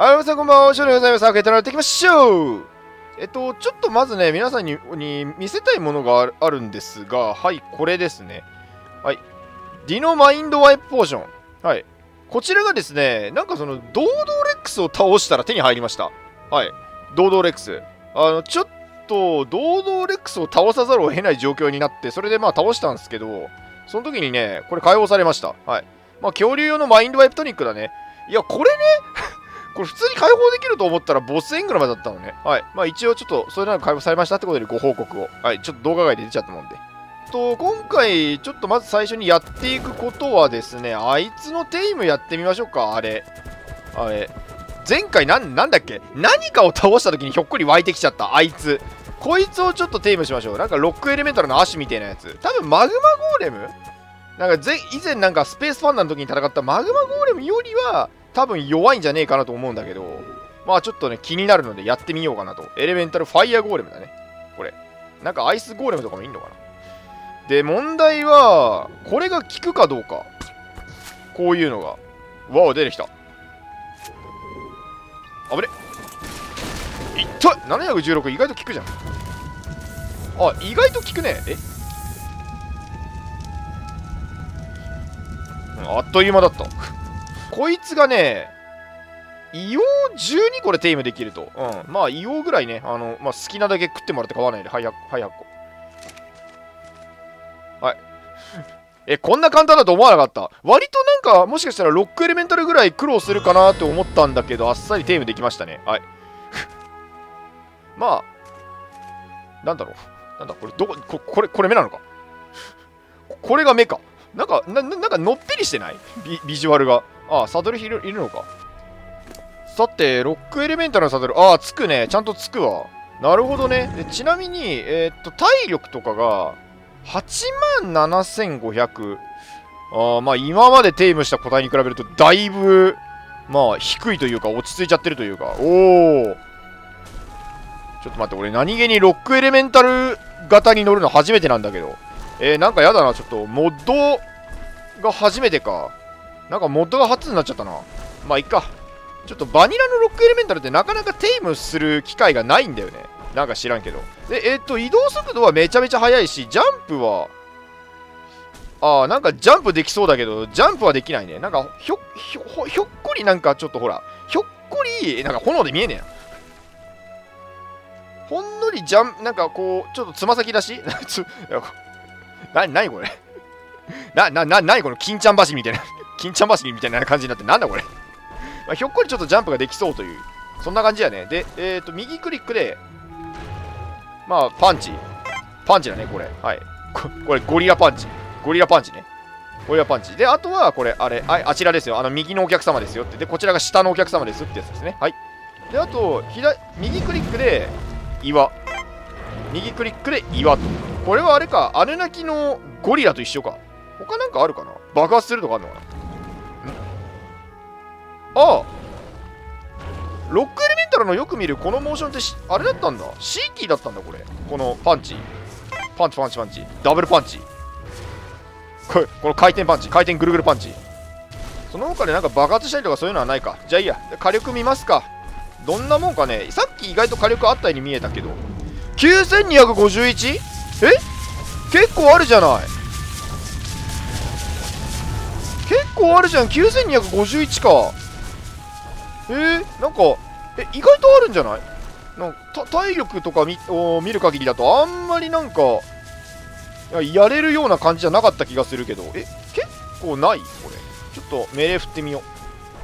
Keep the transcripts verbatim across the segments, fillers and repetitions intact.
はい、皆さんこんばんは、おしょうでございます。開けてもらっていきましょう。えっと、ちょっとまずね、皆さんにに見せたいものがある、あるんですが、はい、これですね。はい。ディノマインドワイプポーション。はい。こちらがですね、なんかその、ドードーレックスを倒したら手に入りました。はい。ドードーレックス。あの、ちょっと、ドードーレックスを倒さざるを得ない状況になって、それでまあ倒したんですけど、その時にね、これ解放されました。はい。まあ、恐竜用のマインドワイプトニックだね。いや、これね、これ普通に解放できると思ったらボスエングラムだったのね。はい。まあ一応ちょっと、それなら解放されましたってことでご報告を。はい。ちょっと動画外で出ちゃったもんで。と、今回、ちょっとまず最初にやっていくことはですね、あいつのテイムやってみましょうか、あれ。あれ。前回なん、なんだっけ何かを倒した時にひょっこり湧いてきちゃった、あいつ。こいつをちょっとテイムしましょう。なんかロックエレメンタルの足みたいなやつ。多分マグマゴーレムなんか前、以前なんかスペースファンダの時に戦ったマグマゴーレムよりは、多分弱いんじゃねえかなと思うんだけど、まあちょっとね、気になるのでやってみようかなと。エレメンタルファイヤーゴーレムだね。これ。なんかアイスゴーレムとかもいいのかな。で、問題は、これが効くかどうか。こういうのが。わお、出てきた。あぶね。いったい !ななひゃくじゅうろく 意外と効くじゃん。あ、意外と効くね。えあっという間だった。こいつがね、硫黄じゅうにこでテイムできると。うん。まあ、硫黄ぐらいね、あの、まあ、好きなだけ食ってもらって構わないで。はい、はっこ。はい。え、こんな簡単だと思わなかった。割となんか、もしかしたらロックエレメンタルぐらい苦労するかなって思ったんだけど、あっさりテイムできましたね。はい。まあ、なんだろう。なんだ、これ、どこ、ここれ、これ目なのか。これが目か。なんか、な、なんかのっぺりしてないビ、ビジュアルが。ああ、サドルいる、いるのか。さて、ロックエレメンタルのサドル。ああ、つくね。ちゃんとつくわ。なるほどね。でちなみに、えー、っと、体力とかが、はちまんななせんごひゃく。ああ、まあ、今までテイムした個体に比べると、だいぶ、まあ、低いというか、落ち着いちゃってるというか。おお。ちょっと待って、俺、何気にロックエレメンタル型に乗るの初めてなんだけど。えー、なんかやだな。ちょっと、モッドが初めてか。なんかモッドが初になっちゃったな。まあ、いっか。ちょっとバニラのロックエレメンタルってなかなかテイムする機会がないんだよね。なんか知らんけど。で、えっと、移動速度はめちゃめちゃ速いし、ジャンプは、ああ、なんかジャンプできそうだけど、ジャンプはできないね。なんか、ひょ、ひょ、ひょっこりなんかちょっとほら、ひょっこり、なんか炎で見えねえな。ほんのりジャン、なんかこう、ちょっとつま先だしな、なにこれな、な、な、なにこの金ちゃん走りみたいな金ちゃん走りみたいな感じになって、なんだこれまあ、ひょっこりちょっとジャンプができそうという、そんな感じやね。で、えっと、右クリックで、まあ、パンチ。パンチだね、これ。はい。こ, これ、ゴリラパンチ。ゴリラパンチね。ゴリラパンチ。で、あとは、これ、あれ、あ, あちらですよ。あの、右のお客様ですよって。で、こちらが下のお客様ですってやつですね。はい。で、あと、左、右クリックで、岩。右クリックで岩と。これはあれか、アヌナキのゴリラと一緒か。他なんかあるかな。爆発するとかあるのかな。ああ、ロックエレメンタルのよく見るこのモーションってあれだったんだ。シーキーだったんだ、これ。このパンチ。パンチパンチパンチ。ダブルパンチ。これ、この回転パンチ。回転ぐるぐるパンチ。その他でなんか爆発したりとかそういうのはないか。じゃあいいや。火力見ますか。どんなもんかね。さっき意外と火力あったように見えたけど。きゅうせんにひゃくごじゅういち? え結構あるじゃない。結構あるじゃん。きゅうせんにひゃくごじゅういちか。えー、なんか、え、意外とあるんじゃないなんか体力とか 見, を見る限りだとあんまりなんかやれるような感じじゃなかった気がするけど、え、結構ないこれ。ちょっと命令振ってみよ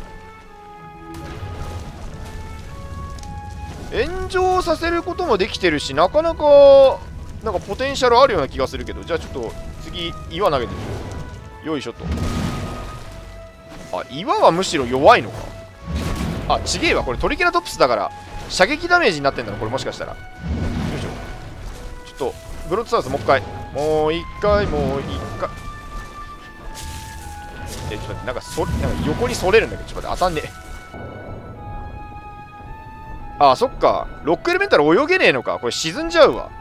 う。炎上させることもできてるし、なかなかなんかポテンシャルあるような気がするけど、じゃあちょっと次岩投げてみよう。よいしょと。あ、岩はむしろ弱いのか。あ、ちげえわ。これトリケラトプスだから射撃ダメージになってんだろこれ、もしかしたら。よいしょ。ちょっとブロッドサウスもう一回もう一回もう一回え、ちょっと待って、なんかそなんか横にそれるんだけど、ちょっと待って、当たんねえ。あ、そっか。ロックエレメンタル泳げねえのか。これ沈んじゃうわ。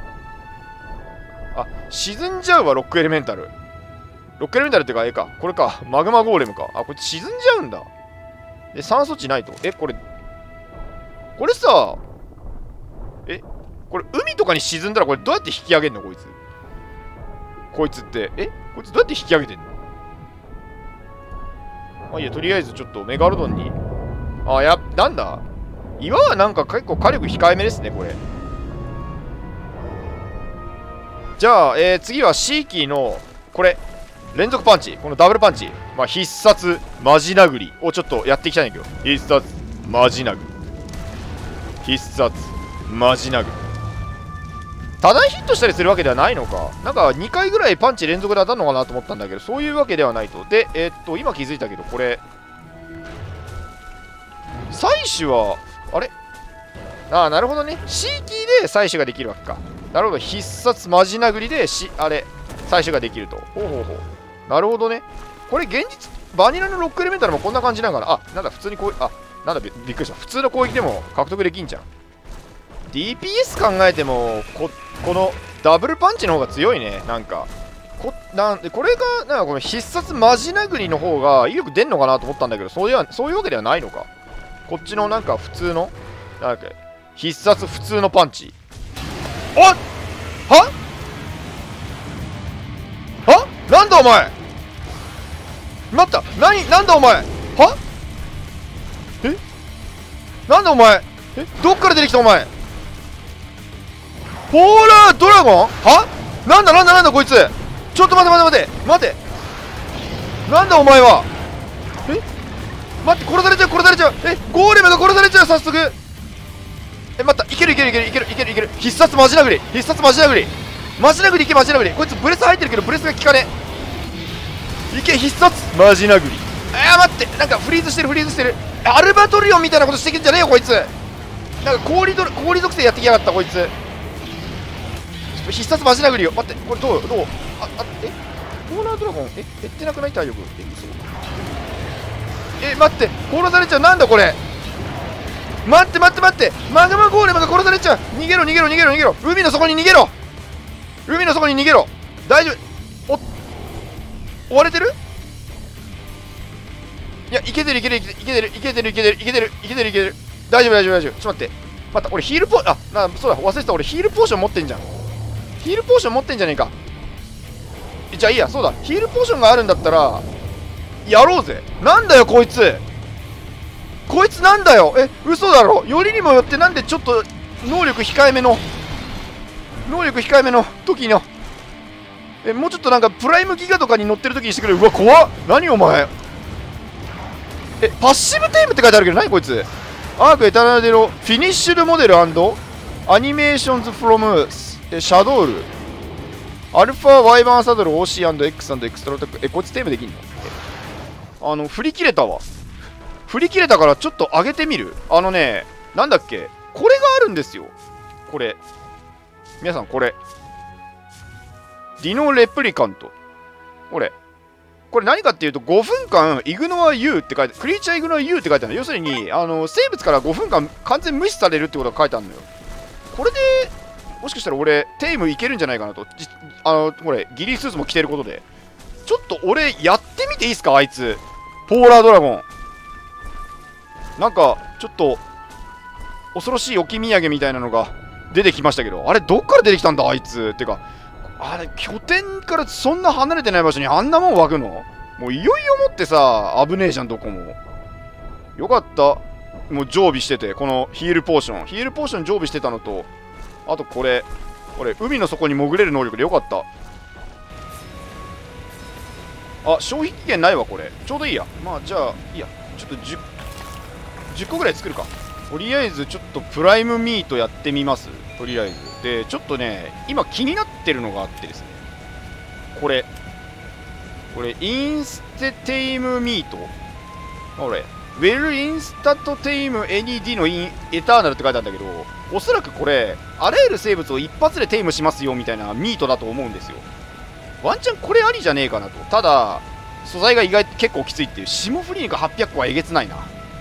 あ、沈んじゃうわ、ロックエレメンタル。ロックエレメンタルってか、ええか。これか。マグマゴーレムか。あ、これ沈んじゃうんだ。 え、酸素値ないと。え、これ、これさ、え、これ海とかに沈んだらこれどうやって引き上げんのこいつ。こいつって。え、こいつどうやって引き上げてんの？まあいいや、とりあえずちょっとメガロドンに。あ、や、なんだ岩はなんか結構火力控えめですね、これ。じゃあ、えー、次はシーキーの、これ、連続パンチ。このダブルパンチ。まあ、必殺、マジ殴りをちょっとやっていきたいんだけど。必殺、マジ殴り。必殺、マジ殴り。多段ヒットしたりするわけではないのか。なんかにかいぐらいパンチ連続で当たるのかなと思ったんだけど、そういうわけではないと。で、えー、っと、今気づいたけど、これ、採取は、あれああ、なるほどね。シーキーで採取ができるわけか。なるほど。必殺マジ殴りでし、あれ、採取ができると。ほうほうほう。なるほどね。これ現実、バニラのロックエレメンタルもこんな感じなのかな。あ、なんだ、普通にこう、あ、なんだ、び, びっくりした。普通の攻撃でも獲得できんじゃん。ディーピーエス 考えても、こ、このダブルパンチの方が強いね。なんか。こ、なんで、これが、なんかこの必殺マジ殴りの方が威力出んのかなと思ったんだけど、そういう、そういうわけではないのか。こっちのなんか普通の、なんか、必殺普通のパンチ。おっははなんだお前待った、なに、なんだお前はえなんだお前えどっから出てきたお前ポーラードラゴンはなんだなんだなんだこいつちょっと待て待て待て待てなんだお前はえ待って殺されちゃう殺されちゃうえゴーレムが殺されちゃう早速え待ったいけるいけるいけるいけるいけるいける必殺マジ殴り必殺マジ殴りマジ殴りいけマジ殴りこいつブレス入ってるけどブレスが効かねえいけ必殺マジ殴りあー待ってなんかフリーズしてるフリーズしてるアルバトリオンみたいなことしてきんじゃねえよこいつなんか氷ど氷属性やってきやがったこいつ必殺マジ殴りよ待ってこれどうどうああえコーナードラゴンえ減ってなくない体力え嘘え待って殺されちゃうなんだこれ待って待って待ってマグマゴーレムが殺されちゃう逃げろ逃げろ逃げろ逃げろ海の底に逃げろ海の底に逃げろ大丈夫お追われてるいやいけてるいけてるいけてるいけてるいけてるいけてるいけてるいけてる大丈夫大丈夫大丈夫ちょっと待って待った俺ヒールポーあなそうだ忘れてた俺ヒールポーション持ってんじゃんヒールポーション持ってんじゃねえかじゃあいいやそうだヒールポーションがあるんだったらやろうぜなんだよこいつこいつなんだよえ嘘だろよりにもよってなんでちょっと能力控えめの能力控えめの時のえもうちょっとなんかプライムギガとかに乗ってる時にしてくれうわ怖っ何お前えパッシブテームって書いてあるけど何こいつアークエターナルデロフィニッシュドモデル&アニメーションズフロムシャドールアルファワイバーンサドル オーシー&エックス&エクストラタックえこいつテームできんのあの振り切れたわ振り切れたからちょっと上げてみるあのねなんだっけこれがあるんですよこれ皆さんこれディノレプリカントこれこれ何かっていうとごふんかんイグノア U って書いてクリーチャーイグノア U って書いてあるの要するにあの生物からごふんかん完全無視されるってことが書いてあるのよこれでもしかしたら俺テイムいけるんじゃないかなとあのこれギリースーツも着てることでちょっと俺やってみていいですかあいつポーラードラゴンなんかちょっと恐ろしい置き土産みたいなのが出てきましたけどあれどっから出てきたんだあいつってかあれ拠点からそんな離れてない場所にあんなもん湧くのもういよいよもってさ危ねえじゃんどこもよかったもう常備しててこのヒールポーションヒールポーション常備してたのとあとこれこれ海の底に潜れる能力でよかったあ消費期限ないわこれちょうどいいやまあじゃあいいやちょっと 10, じゅっこぐらい作るかとりあえずちょっとプライムミートやってみますとりあえずでちょっとね今気になってるのがあってですねこれこれインステテイムミートこれウェルインスタトテイム エヌイーディー のインエターナルって書いてあるんだけどおそらくこれあらゆる生物を一発でテイムしますよみたいなミートだと思うんですよワンチャンこれありじゃねえかなとただ素材が意外と結構きついっていう霜降り肉はっぴゃっこはえげつないな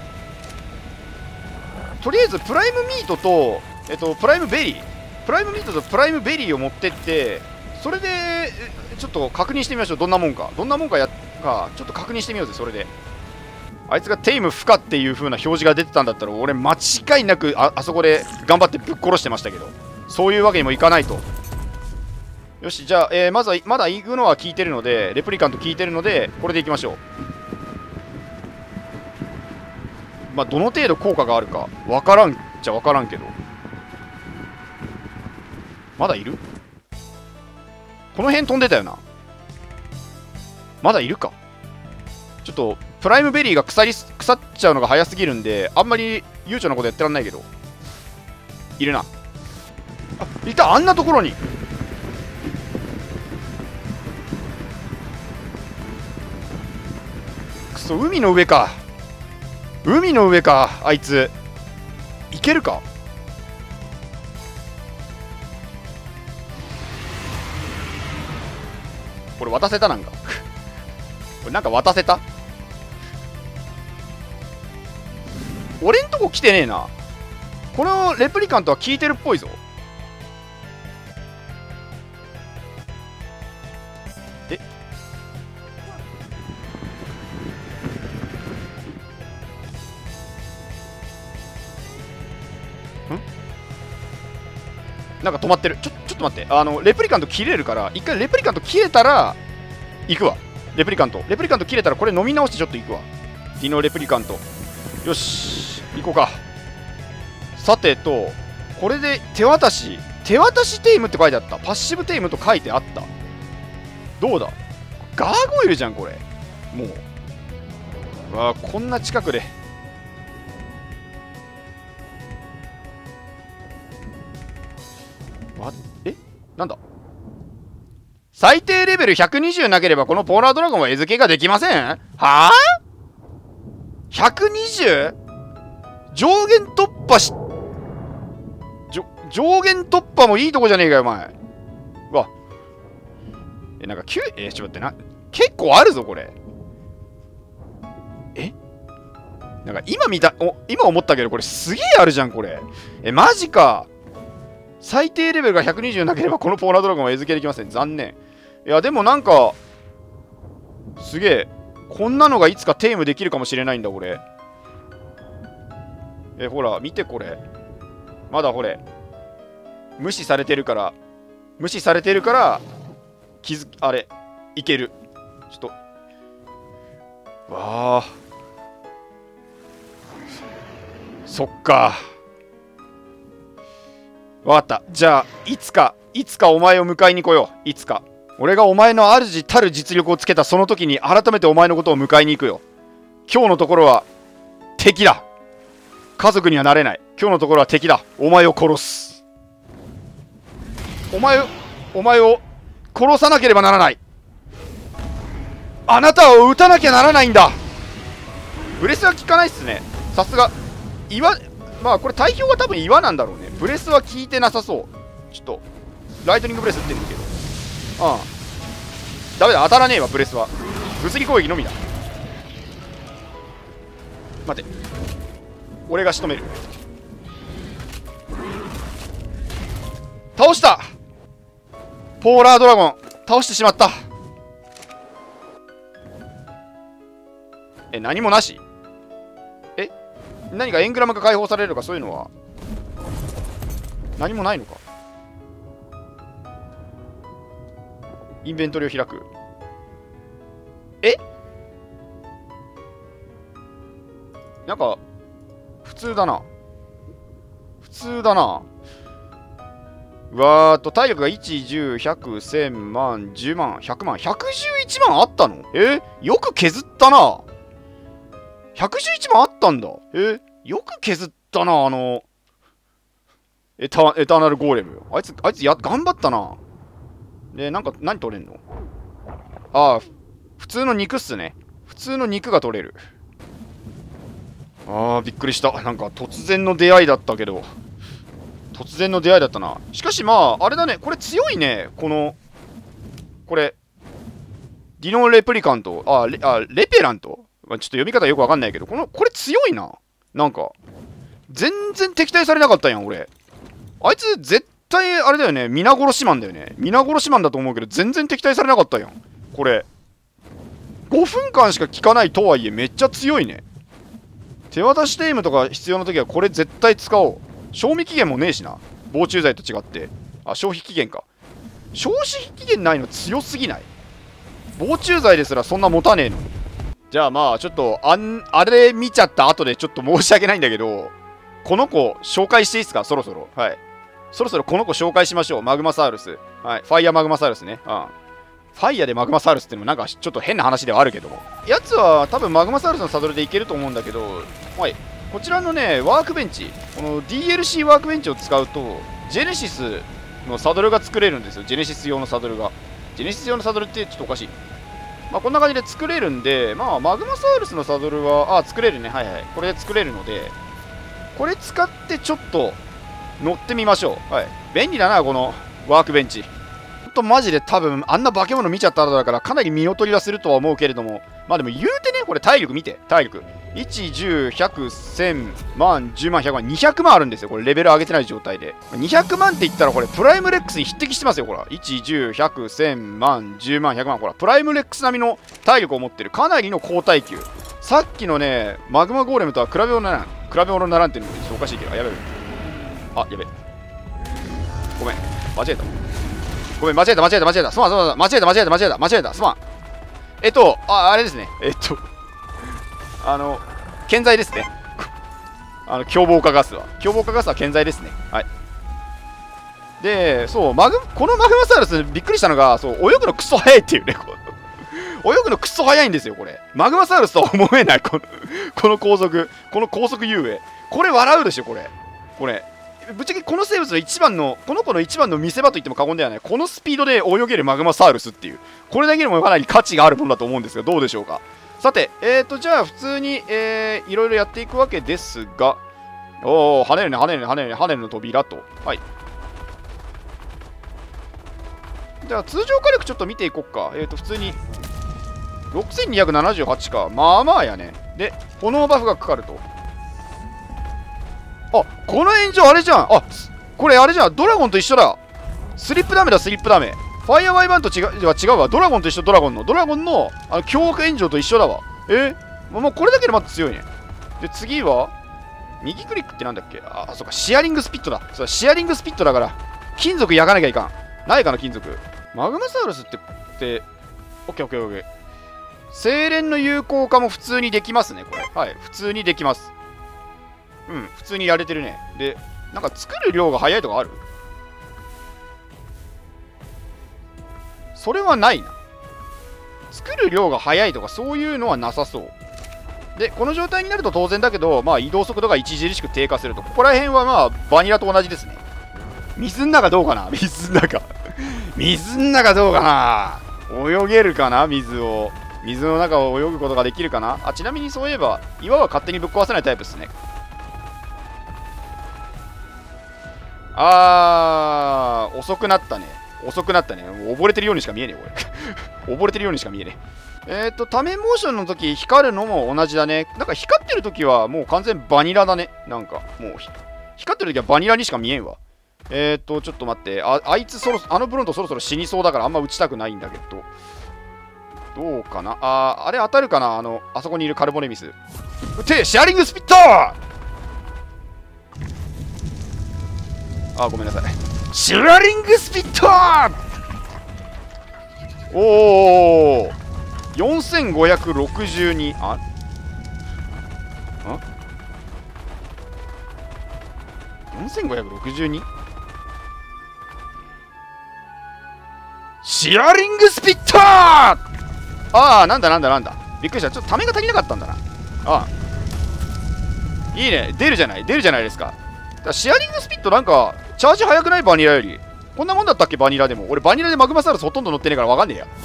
とりあえずプライムミートとえっとプライムベリープライムミートとプライムベリーを持ってってそれでちょっと確認してみましょうどんなもんかどんなもんかやかちょっと確認してみようぜそれであいつがテイム不可っていう風な表示が出てたんだったら俺間違いなく あ, あそこで頑張ってぶっ殺してましたけど、そういうわけにもいかないと。よし、じゃあ、えー、まずはまだ行くのは効いてるので、レプリカント効いてるのでこれでいきましょう。まあどの程度効果があるかわからんっちゃわからんけど、まだいる？この辺飛んでたよな。まだいるか。ちょっとプライムベリーが腐り腐っちゃうのが早すぎるんであんまり悠長なことやってらんないけど、いるな。あ、いた。あんなところに。くそ、海の上か。海の上か。あいついけるか。これ渡せた。なんかこれなんか渡せた。俺んとこ来てねえな。このレプリカントは効いてるっぽいぞ。えんなんか止まってる。ちょちょっと待って、あのレプリカント切れるから、一回レプリカント切れたら行くわ。レプリカントレプリカント切れたらこれ飲み直してちょっと行くわ。ディノレプリカント。よし行こうか。さてと、これで手渡し手渡しテイムって書いてあった。パッシブテイムと書いてあった。どうだ、ガーゴイルじゃんこれ。もうわあ、こんな近くで。わえなんだ、最低レベルひゃくにじゅうなければこのポーラードラゴンは餌付けができません。はあ ?ひゃくにじゅう？ 上限突破し上限突破もいいとこじゃねえかよお前。うわえ、なんかきゅうえー、ちょっと待ってな、結構あるぞこれ。えなんか今見たお今思ったけどこれすげえあるじゃんこれ。えマジか。最低レベルがひゃくにじゅうなければこのポーラードラゴンは餌付けできません。残念。いやでもなんかすげえ、こんなのがいつかテイムできるかもしれないんだこれ。えほら見てこれ、まだこれ無視されてるから無視されてるから気づあれいける。ちょっとわあ、そっか。わかった。じゃあいつかいつかお前を迎えに来よう。いつか俺がお前の主たる実力をつけたその時に改めてお前のことを迎えに行くよ。今日のところは敵だ。家族にはなれない。今日のところは敵だ。お前を殺す。お前をお前を殺さなければならない。あなたを撃たなきゃならないんだ。ブレスは効かないっすね。さすが岩。まあこれ対標は多分岩なんだろうね。ブレスは効いてなさそう。ちょっとライトニングブレス打ってるけど、ああダメだ、当たらねえわ。ブレスは物理攻撃のみだ。待て、俺が仕留める。倒した。ポーラードラゴン倒してしまった。え何もなし。え何かエングラムが解放されるとかそういうのは何もないのか。インベントリを開く。えなんか普通だな。普通だな。うわーっと体力がいち、じゅう、ひゃく、せんまん、じゅうまん、ひゃくまん、ひゃくじゅういちまんあったの。えよく削ったな。ひゃくじゅういちまんあったんだ。えよく削ったな。あのエタエターナルゴーレム。あいつあいつや頑張ったな。でなんか何取れんの。ああ普通の肉っすね。普通の肉が取れる。ああびっくりした。なんか突然の出会いだったけど、突然の出会いだったな。しかしまああれだね、これ強いね。このこれディノンレプリカント、あレあレペラント、まあ、ちょっと読み方よくわかんないけど、このこれ強いな。なんか全然敵対されなかったやん俺。あいつ絶対あれだよね、皆殺しマンだよね。皆殺しマンだと思うけど全然敵対されなかったやんこれ。ごふんかんしか効かないとはいえめっちゃ強いね。 手渡しテイムとか必要な時はこれ絶対使おう。賞味期限もねえしな。防虫剤と違って。あ、消費期限か。消費期限ないの強すぎない？防虫剤ですらそんな持たねえのに。じゃあまあちょっとあんあれ見ちゃった後でちょっと申し訳ないんだけど、この子紹介していいですか？そろそろ。はい。そろそろこの子紹介しましょう。マグマサウルス。はい。ファイヤーマグマサウルスね。うん。ファイヤーでマグマサウルスってのもなんかちょっと変な話ではあるけども。やつは多分マグマサウルスのサドルでいけると思うんだけど、はい。こちらのね、ワークベンチ。この ディーエルシー ワークベンチを使うと、ジェネシスのサドルが作れるんですよ。ジェネシス用のサドルが。ジェネシス用のサドルってちょっとおかしい。まあこんな感じで作れるんで、まあマグマサウルスのサドルは、あ、作れるね。はいはい。これで作れるので、これ使ってちょっと乗ってみましょう。はい。便利だな、このワークベンチ。ほんとマジで多分、あんな化け物見ちゃった後だから、かなり見劣りはするとは思うけれども、まあでも言うてね、これ体力見て、体力。いち、じゅう、ひゃく、せん、万、じゅうまん、ひゃくまん、にひゃくまんあるんですよ。これレベル上げてない状態で。にひゃくまんって言ったらこれプライムレックスに匹敵してますよ、ほら。いち、じゅう、ひゃく、せん、万、じゅうまん、ひゃくまん。ほら、プライムレックス並みの体力を持ってる。かなりの高耐久。さっきのね、マグマゴーレムとは比べ物ならん。比べ物ならんっていうのもちょっとおかしいけど、あ、やべえ。あ、やべえ。ごめん。間違えた。ごめん、間違えた、間違えた、間違えた。すまん、すまん、間違えた、間違えた、間違えた、間違えた、すまん。えっと、あ、あれですね。えっと、あの、建材ですね。あの、凶暴化ガスは。凶暴化ガスは建材ですね。はい。で、そう、マグ、このマグマサウルスびっくりしたのが、そう、泳ぐのクソ速いっていうね。泳ぐのクソ速いんですよ、これ。マグマサウルスとは思えない、この、この高速。この高速遊泳。これ笑うでしょ、これ。これ。ぶっちゃけこの生物の一番の、この子の一番の見せ場と言っても過言ではない。このスピードで泳げるマグマサウルスっていう。これだけでもかなり価値があるものだと思うんですが、どうでしょうか。さて、えーと、じゃあ普通に、えー、いろいろやっていくわけですが、おー、跳ねるね、跳ねるね、跳ねるね、跳ねるの扉と。はい。じゃあ通常火力ちょっと見ていこっか。えーと、普通に、ろくせんにひゃくななじゅうはちか。まあまあやね。で、炎バフがかかると。あ、この炎上あれじゃん。あ、これあれじゃん。ドラゴンと一緒だ。スリップダメだ、スリップダメ。ファイアーワイバンと違う、違うわ。ドラゴンと一緒、ドラゴンの。ドラゴンの、あの、凶悪炎上と一緒だわ。えもう、もうこれだけでまた強いね。で、次は、右クリックってなんだっけ。あ、そうか、シアリングスピットだ。そう、シアリングスピットだから、金属焼かなきゃいかん。ないかな、金属。マグマサウルスって、って、オッケーオッケーオッケー。精錬の有効化も普通にできますね、これ。はい、普通にできます。うん、普通にやれてるね。で、なんか作る量が早いとかある？それはないな。作る量が早いとかそういうのはなさそう。で、この状態になると当然だけど、まあ移動速度が著しく低下すると。ここら辺はまあバニラと同じですね。水の中どうかな？水の中。水の中どうかな？泳げるかな？水を。水の中を泳ぐことができるかなあ、ちなみにそういえば、岩は勝手にぶっ壊せないタイプですね。あー、遅くなったね。遅くなったね。溺れてるようにしか見えねえ、俺。溺れてるようにしか見えねえ。えっと、多面モーションの時、光るのも同じだね。なんか光ってる時はもう完全バニラだね。なんか、もう、光ってる時はバニラにしか見えんわ。えっと、ちょっと待って。あ、あいつそろ、あのブロントそろそろ死にそうだからあんま撃ちたくないんだけど。どうかなあー、あれ当たるかなあの、あそこにいるカルボネミス。撃てシェアリングスピットあー、ごめんなさい。シェアリングスピットおー よんせんごひゃくろくじゅうに ああ よんせんごひゃくろくじゅうに? シェアリングスピットああ、なんだなんだなんだ。びっくりした。ちょっとためが足りなかったんだな。ああ。いいね。出るじゃない。出るじゃないですか。だからシェアリングスピットなんか、チャージ早くないバニラより。こんなもんだったっけバニラでも。俺バニラでマグマサウルスほとんど乗ってねえからわかんねえや。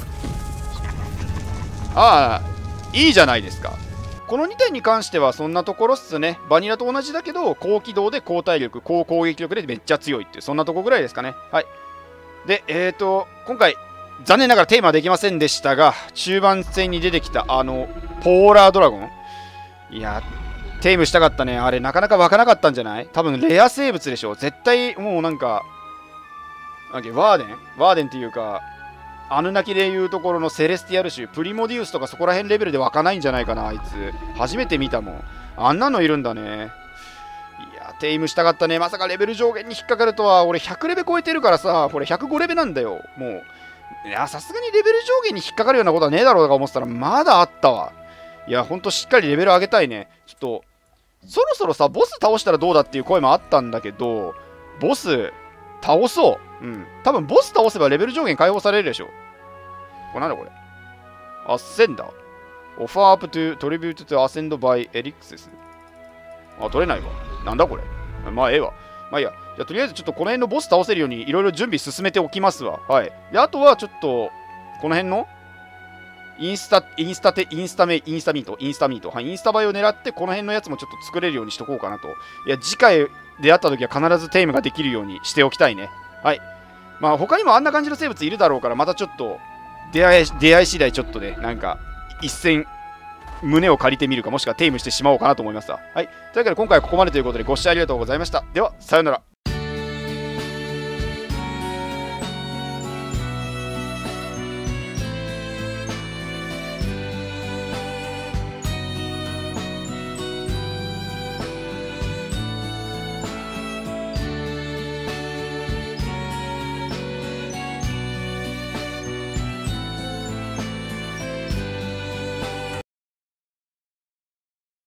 ああ、いいじゃないですか。このにてんに関してはそんなところっすね。バニラと同じだけど、高機動で高体力、高攻撃力でめっちゃ強いっていう、そんなとこぐらいですかね。はい。で、えーと、今回、残念ながらテーマはできませんでしたが、中盤戦に出てきたあの、ポーラードラゴン。いや、テームしたかったね。あれ、なかなか湧かなかったんじゃない？多分、レア生物でしょ。絶対、もうなんか、なんかワーデンワーデンっていうか、アヌナキでいうところのセレスティアル種、プリモディウスとかそこら辺レベルで湧かないんじゃないかな、あいつ。初めて見たもん。 あんなのいるんだね。いや、テイムしたかったね。まさかレベル上限に引っかかるとは。俺ひゃくレベ超えてるからさ、これひゃくごレベなんだよ。もう。いや、さすがにレベル上限に引っかかるようなことはねえだろうとか思ってたら、まだあったわ。いや、ほんとしっかりレベル上げたいね。ちょっと、そろそろさ、ボス倒したらどうだっていう声もあったんだけど、ボス、倒そう。うん。多分、ボス倒せばレベル上限解放されるでしょ。これなんだこれ。アッセンダー。オファーアップトゥトリビュートトゥアセンドバイエリクセス。あ、取れないわ。なんだこれ。まあ、ええわ。まあいいや。じゃあ、とりあえずちょっとこの辺のボス倒せるようにいろいろ準備進めておきますわ。はい。で、あとはちょっと、この辺のインスタ、インスタテ、インスタメ、インスタミート、インスタミート。はい、インスタ映えを狙って、この辺のやつもちょっと作れるようにしとこうかなと。いや、次回出会った時は必ずテイムができるようにしておきたいね。はい。まあ、他にもあんな感じの生物いるだろうから、またちょっと、出会い、出会い次第ちょっとね、なんか、一戦、胸を借りてみるか、もしくはテイムしてしまおうかなと思いますわ。はい。というわけで、今回はここまでということで、ご視聴ありがとうございました。では、さようなら。